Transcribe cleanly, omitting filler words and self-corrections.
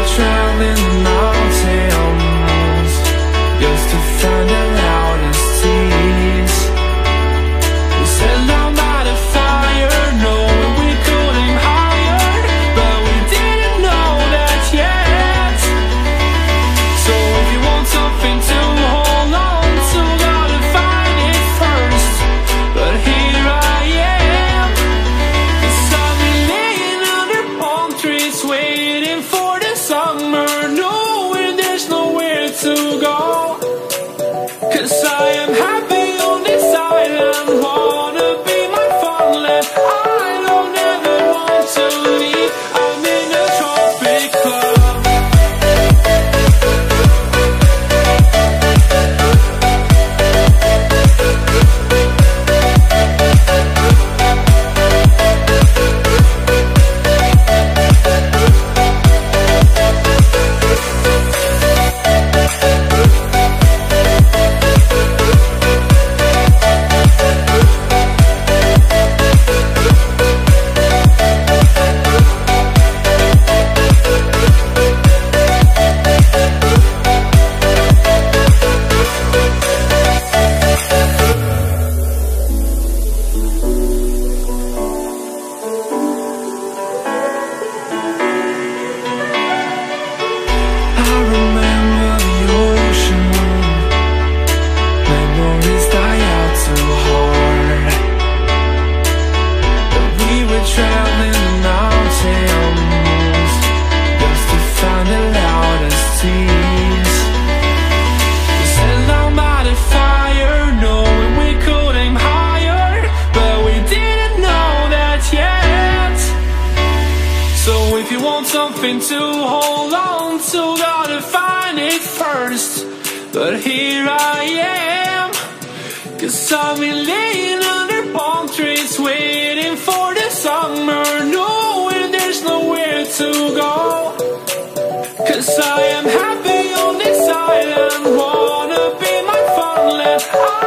were traveling the mountains just to find the loudest tears. We set down by the fire, knowing we could aim higher, but we didn't know that yet. So if you want something to hold on to, gotta find it first. But here I am, 'cause I've been laying under palm trees, waiting for the summer, knowing there's nowhere to go. 'Cause I am happy on this island, wanna be my farmland. I don't ever want to leave, I'm in a tropic club. If you want something to hold on to, gotta find it first. But here I am, 'cause I've been laying under palm trees, waiting for the summer, knowing there's nowhere to go. 'Cause I am happy on this island, wanna be my farmland.